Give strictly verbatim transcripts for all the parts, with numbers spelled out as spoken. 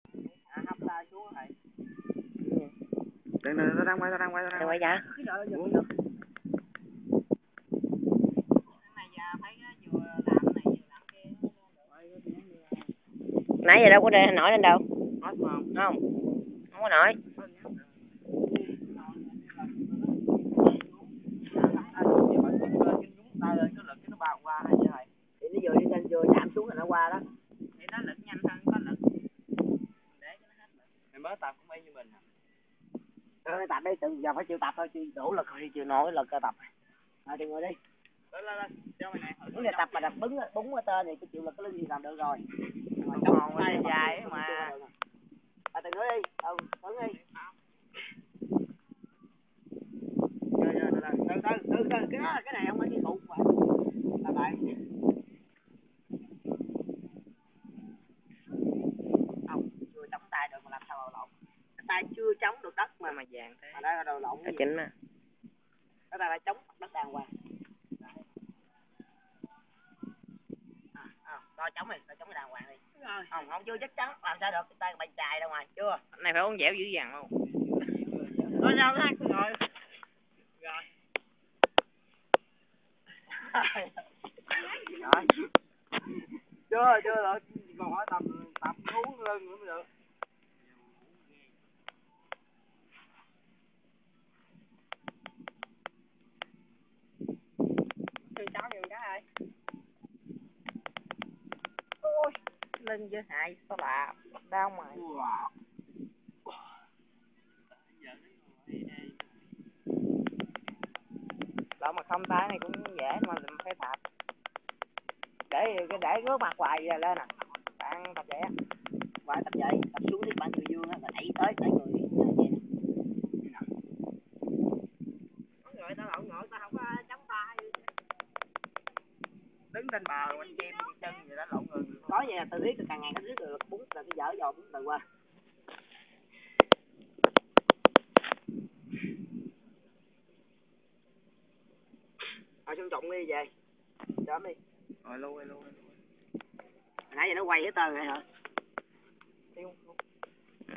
hấp ta xuống rồi. Đừng đừng, tao đang quay, tao đang quay, tao đang quay. Dạ. Cái giờ giờ được. Này giờ thấy vừa làm này vừa làm kia. Nãy giờ đâu có để nổi lên đâu. Hết không? Không. Không có nổi. Thì nó vừa đi lên vừa chạm xuống là nó qua đó. Thì nó lực nhanh hơn, có lực. Để cho nó hết lực. Mày mới tập cũng y như mình. Ờ, tập đi, từ giờ phải chịu tập thôi, chịu đủ lực thì chịu nổi lực tập. Rồi đi ngồi đi. Lên lên lên, cho mày này. Nếu tập mà đập bứng búng ở tên thì cái chịu lực cái lưng gì làm được rồi. Mà còn tay dài mà. À từ nữa đi, ừ, đứng đi. Từ từ từ từ cái đó cái này không phải cái cụ mà. Là tại không chưa chống tay được mà làm sao đầu lộn. Tay chưa chống được đất mà mà vàng thế. Mà đó đầu lộn cái chính á. cái tay phải chống đất đàng hoàng. À, à, coi chống đi, coi chống cái đàng hoàng đi. Rồi. Không, không chưa chắc chắn làm sao được cái tay bay chài ra ngoài chưa. Cái này phải uống dẻo dữ dằn không? Rồi sao thế rồi. Rồi. Rồi. Chưa chưa rồi, còn hỏi tập tập uống lưng nữa mới được. Thì sao nhiều cái ơi. Ôi, lưng với hại sao lạ, đau mày. Wow. Đâu mà không tay này cũng dễ mà mình phải tập. Để cái để gớt mặt hoài giờ lên à. Bạn tập vậy á. Phải tập vậy, tập xuống đi bạn người dương á, mà đẩy tới tới người vậy nè. Có người ta lộn ngồi ta không có chống tay. Đứng trên bờ quanh chim chân vậy đó lộn người. Nói vậy là từ riết càng ngày nó riết rồi bún là cái dở dò bún từ qua. Rồi xong trụng đi về. Chớm đi. Rồi luôn rồi luôn. Nãy giờ nó quay hết trơn rồi hả? Ừ.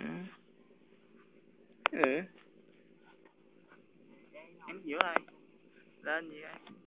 Ừ. Em giữa ơi. Lên gì vậy?